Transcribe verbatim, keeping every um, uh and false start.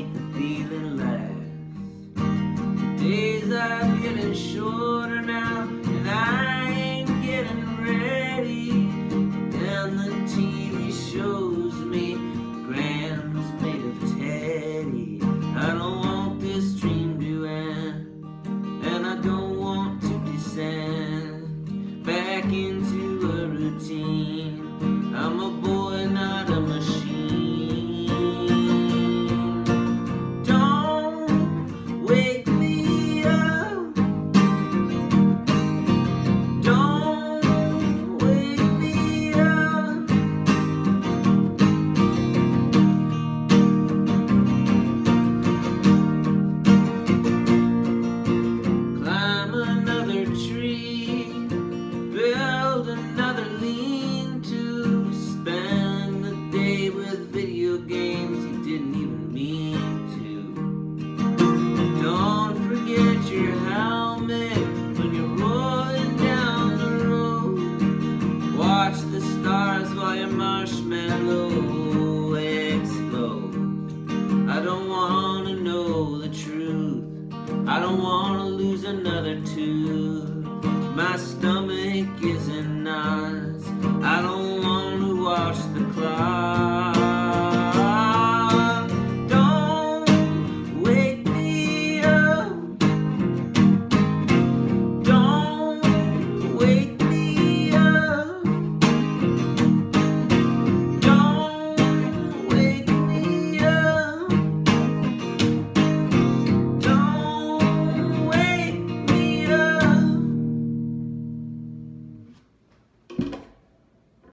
make the feeling last. The days are getting shorter now, and I ain't getting ready. And the T V shows me grandma's made of teddy. I don't want this dream to end, and I don't want to descend back into a routine. I'm a boy, not a machine. Don't wake me up. Don't wake me up. Climb another tree, build another lean-to, spend the day with video games you didn't even mean to. Don't forget your helmet when you're rolling down the road. Watch the stars while your marshmallow explodes. I don't want to know the truth. I don't want to lose another tooth. My stomach is in knots. I don't want to watch the clock.